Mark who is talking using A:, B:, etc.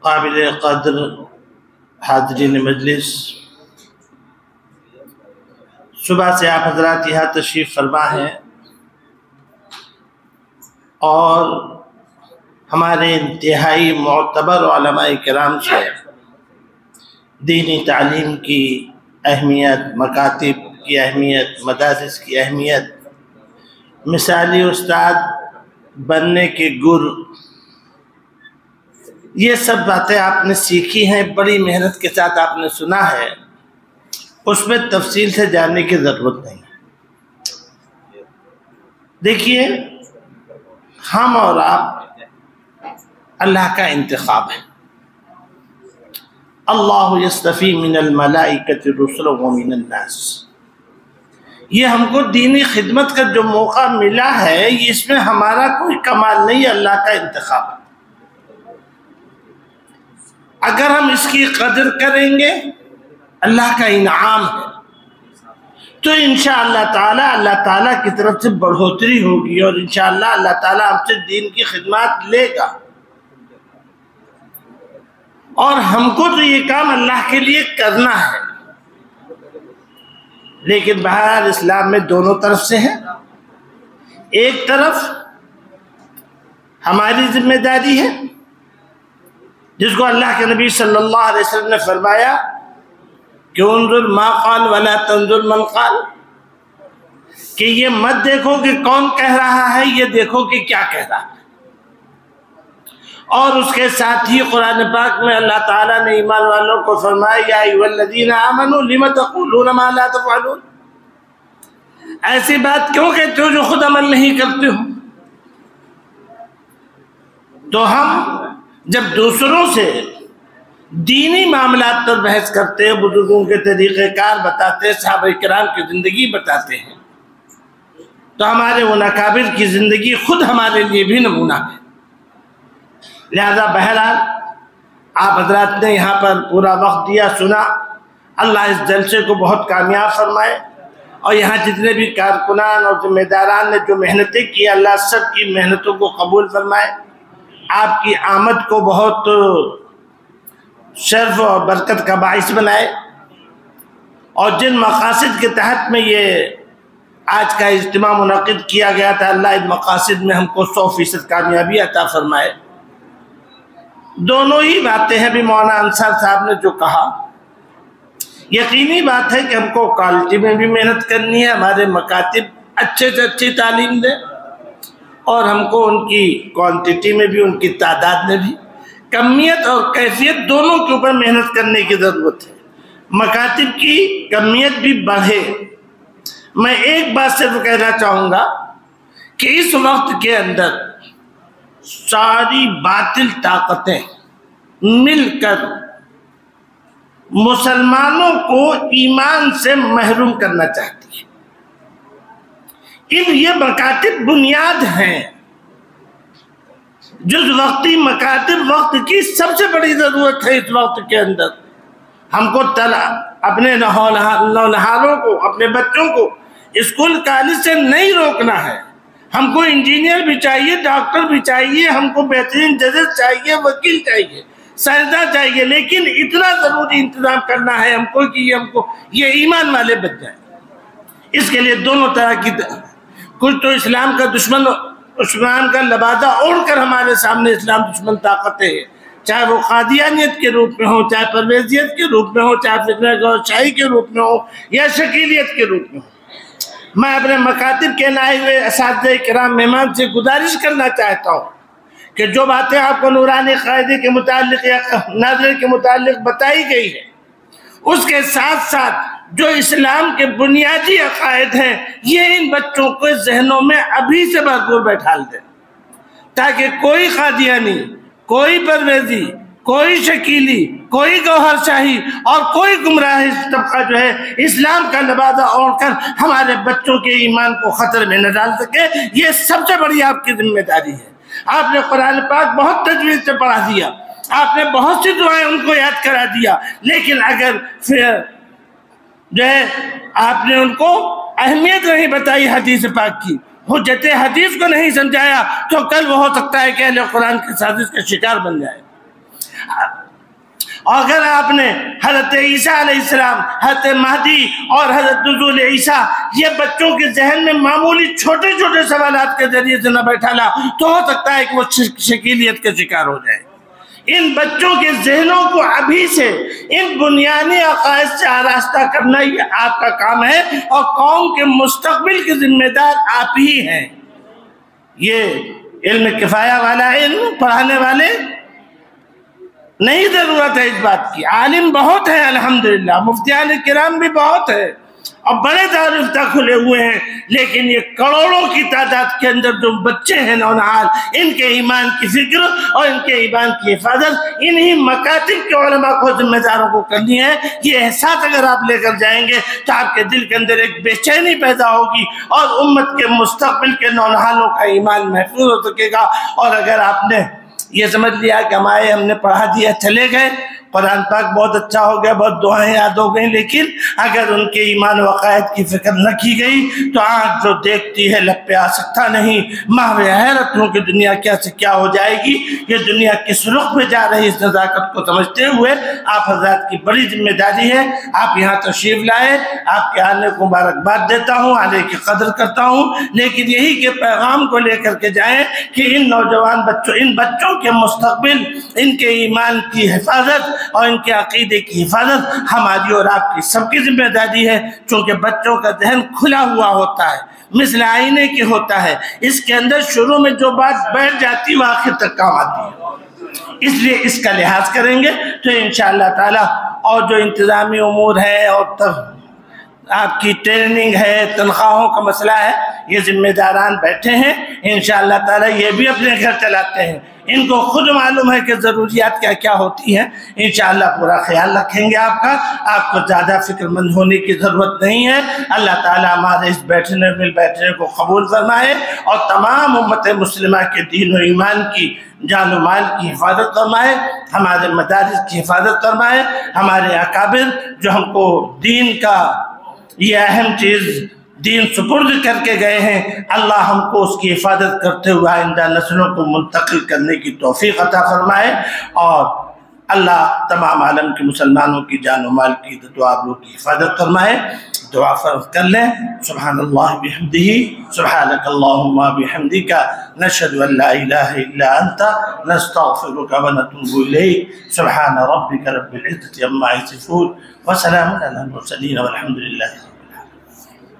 A: قابل قدر حاضرین مجلس، صبح سے آپ حضرات یہاں تشریف فرما ہیں اور ہمارے انتہائی معتبر علماء کرام سے دینی تعلیم کی اہمیت، مکاتب کی اہمیت، مدارس کی اہمیت، مثالی استاد بننے کے گر، یہ سب باتیں آپ نے سیکھی ہیں، بڑی محنت کے ساتھ آپ نے سنا ہے، اس میں تفصیل سے جاننے کی ضرورت نہیں۔ دیکھیے، ہم اور آپ اللہ کا انتخاب ہے۔ اللہ یصطفی من الملائکۃ رسلا ومن الناس، یہ ہم کو دینی خدمت کا جو موقع ملا ہے، اس میں ہمارا کوئی کمال نہیں، اللہ کا انتخاب ہے۔ اگر ہم اس کی قدر کریں گے، اللہ کا انعام ہے، تو انشاءاللہ تعالی اللہ تعالیٰ کی طرف سے بڑھوتری ہوگی اور انشاءاللہ اللہ تعالیٰ ہم سے دین کی خدمات لے گا۔ اور ہم کو تو یہ کام اللہ کے لیے کرنا ہے، لیکن بہرحال اسلام میں دونوں طرف سے ہے۔ ایک طرف ہماری ذمہ داری ہے، جس کو اللہ کے نبی صلی اللہ علیہ وسلم نے فرمایا کہ انظر ما قال ولا تنظر من قال، کہ یہ مت دیکھو کہ کون کہہ رہا ہے، یہ دیکھو کہ کیا کہہ رہا ہے۔ اور اس کے ساتھ ہی قرآن پاک میں اللہ تعالیٰ نے ایمان والوں کو فرمایا یا ایھا الذین آمنوا لم تقولون ما لا تفعلون، ایسی بات کیوں کہتے ہو جو خود عمل نہیں کرتے ہو۔ تو ہم جب دوسروں سے دینی معاملات پر بحث کرتے ہیں، بزرگوں کے طریقہ کار بتاتے ہیں، صحابہ کرام کی زندگی بتاتے ہیں، تو ہمارے ان اکابر کی زندگی خود ہمارے لیے بھی نمونہ ہے۔ لہذا بہرحال آپ حضرات نے یہاں پر پورا وقت دیا، سنا، اللہ اس جلسے کو بہت کامیاب فرمائے، اور یہاں جتنے بھی کارکنان اور ذمہ داران نے جو محنتیں کی، اللہ سب کی محنتوں کو قبول فرمائے، آپ کی آمد کو بہت شرف اور برکت کا باعث بنائے، اور جن مقاصد کے تحت میں یہ آج کا اجتماع منعقد کیا گیا تھا، اللہ ان مقاصد میں ہم کو 100% کامیابی عطا فرمائے۔ دونوں ہی باتیں ہیں بھی مولانا انصار صاحب نے جو کہا، یقینی بات ہے کہ ہم کو کوالٹی میں بھی محنت کرنی ہے، ہمارے مکاتب اچھے سے اچھی تعلیم دیں، اور ہم کو ان کی کوانٹٹی میں بھی، ان کی تعداد میں بھی، کمیت اور کیفیت دونوں کے اوپر محنت کرنے کی ضرورت ہے۔ مکاتب کی کمیت بھی بڑھے۔ میں ایک بات صرف کہنا چاہوں گا کہ اس وقت کے اندر ساری باطل طاقتیں مل کر مسلمانوں کو ایمان سے محروم کرنا چاہتی ہیں۔ یہ مکاتب بنیاد ہیں، جز وقتی مکاتب وقت کی سب سے بڑی ضرورت ہے۔ اس وقت کے اندر ہم کو اپنے نونہاروں کو، اپنے بچوں کو اسکول کالج سے نہیں روکنا ہے۔ ہم کو انجینئر بھی چاہیے، ڈاکٹر بھی چاہیے، ہم کو بہترین ججز چاہیے، وکیل چاہیے، سائنسداں چاہیے، لیکن اتنا ضروری انتظام کرنا ہے ہم کو کہ یہ ایمان والے بن جائیں۔ اس کے لیے دونوں طرح کی، کچھ تو اسلام کا دشمن، اسلام کا لبادہ اوڑھ کر ہمارے سامنے اسلام دشمن طاقتیں ہیں، چاہے وہ قادیانیت کے روپ میں ہو، چاہے پرویزیت کے روپ میں ہو، چاہے فتنہ گوشائی کے روپ میں ہو، یا شکیلیت کے روپ میں ہو۔ میں اپنے مکاتب کے نائے ہوئے اساتذہ کرام مہمان سے گزارش کرنا چاہتا ہوں کہ جو باتیں آپ کو نورانی قاعدے کے متعلق یا ناظرین کے متعلق بتائی گئی ہے، اس کے ساتھ ساتھ جو اسلام کے بنیادی عقائد ہیں، یہ ان بچوں کو ذہنوں میں ابھی سے بھرپور بیٹھال دیں، تاکہ کوئی قادیانی، کوئی پرویزی، کوئی شکیلی، کوئی گوہر شاہی اور کوئی گمراہ طبقہ جو ہے اسلام کا لبادہ اوڑھ کر ہمارے بچوں کے ایمان کو خطر میں نہ ڈال سکے۔ یہ سب سے بڑی آپ کی ذمہ داری ہے۔ آپ نے قرآن پاک بہت تجوید سے پڑھا دیا، آپ نے بہت سی دعائیں ان کو یاد کرا دیا، لیکن اگر پھر جو ہے آپ نے ان کو اہمیت نہیں بتائی حدیث پاک کی، حجت حدیث کو نہیں سمجھایا، تو کل وہ ہو سکتا ہے کہ اہل قرآن کی سازش کا شکار بن جائے۔ اور اگر آپ نے حضرت عیسیٰ علیہ السلام، حضرت مہدی اور حضرت نزول عیسیٰ یہ بچوں کے ذہن میں معمولی چھوٹے چھوٹے سوالات کے ذریعے سے نہ بیٹھالا تو ہو سکتا ہے کہ وہ شکیلیت کا شکار ہو جائے۔ ان بچوں کے ذہنوں کو ابھی سے ان بنیادی عقائد سے آراستہ کرنا یہ آپ کا کام ہے، اور قوم کے مستقبل کے ذمہ دار آپ ہی ہیں۔ یہ علم کفایہ والا علم پڑھانے والے نہیں ضرورت ہے اس بات کی، عالم بہت ہیں الحمدللہ، مفتیان کرام بھی بہت ہیں اور بڑے دارالافتہ کھلے ہوئے ہیں، لیکن یہ کروڑوں کی تعداد کے اندر جو بچے ہیں نونہال، ان کے ایمان کی فکر اور ان کے ایمان کی حفاظت انہی مکاتب کے علماء کو ذمہ داروں کو کرنی ہے۔ یہ احساس اگر آپ لے کر جائیں گے تو آپ کے دل کے اندر ایک بے چینی پیدا ہوگی اور امت کے مستقبل کے نونہالوں کا ایمان محفوظ ہو سکے گا۔ اور اگر آپ نے یہ سمجھ لیا کہ ہم نے پڑھا دیا چلے گئے، قرآن پاک بہت اچھا ہو گیا، بہت دعائیں یاد ہو گئیں، لیکن اگر ان کے ایمان و عقائد کی فکر نہ کی گئی تو آنکھ جو دیکھتی ہے لب پہ آ سکتا نہیں۔ محو حیرت ہوں کہ دنیا کیا سے کیا ہو جائے گی، یہ دنیا کس رخ میں جا رہی، اس نزاکت کو سمجھتے ہوئے آپ حضرات کی بڑی ذمہ داری ہے۔ آپ یہاں تشریف لائے، آپ کے آنے کو مبارکباد دیتا ہوں، آنے کی قدر کرتا ہوں، لیکن یہی کہ پیغام کو لے کر کے جائیں کہ ان نوجوان بچوں، ان بچوں کے مستقبل، ان کے ایمان کی حفاظت اور ان کے عقیدے کی حفاظت ہماری اور آپ کی سب کی ذمہ داری ہے، چونکہ بچوں کا ذہن کھلا ہوا ہوتا ہے، مثل آئینے کے ہوتا ہے، اس کے اندر شروع میں جو بات بیٹھ جاتی وہ آخر تک کام آتی ہے۔ اس لیے اس کا لحاظ کریں گے تو انشاءاللہ تعالی، اور جو انتظامی امور ہے اور آپ کی ٹریننگ ہے، تنخواہوں کا مسئلہ ہے، یہ ذمہ داران بیٹھے ہیں، انشاءاللہ تعالی یہ بھی اپنے گھر چلاتے ہیں، ان کو خود معلوم ہے کہ ضروریات کیا کیا ہوتی ہیں، انشاءاللہ پورا خیال رکھیں گے آپ کا۔ آپ کو زیادہ فکر مند ہونے کی ضرورت نہیں ہے۔ اللہ تعالی ہمارے اس بیٹھنے کو قبول فرمائے اور تمام امت مسلمہ کے دین و ایمان کی، جان و مال کی حفاظت فرمائے، ہمارے مدارس کی حفاظت فرمائے، ہمارے اکابر جو ہم کو دین کا یہ اہم چیز دین سپرد کر کے گئے ہیں، اللہ ہم کو اس کی حفاظت کرتے ہوئے آئندہ نسلوں کو منتقل کرنے کی توفیق عطا فرمائے، اور اللہ تمام عالم کے مسلمانوں کی جان و مال کی عزت و آبرو کی حفاظت فرمائے۔ دعا فرض کر لیں۔ سبحان اللہ بحمدہ، سبحانک اللہم بحمدک، نشہد ان لا الہ الا انت، نستغفرک ونتوب الیک۔ سبحان ربک رب العزة عما یصفون، وسلام علی المرسلین، والحمد للہ۔